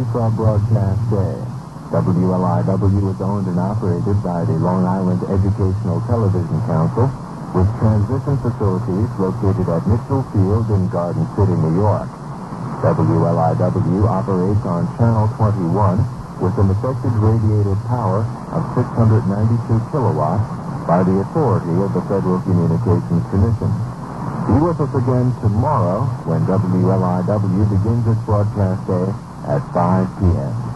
our broadcast day. WLIW is owned and operated by the Long Island Educational Television Council, with transmission facilities located at Mitchell Field in Garden City, New York. WLIW operates on Channel 21 with an effective radiated power of 692 kilowatts by the authority of the Federal Communications Commission. Be with us again tomorrow when WLIW begins its broadcast day at 5 p.m.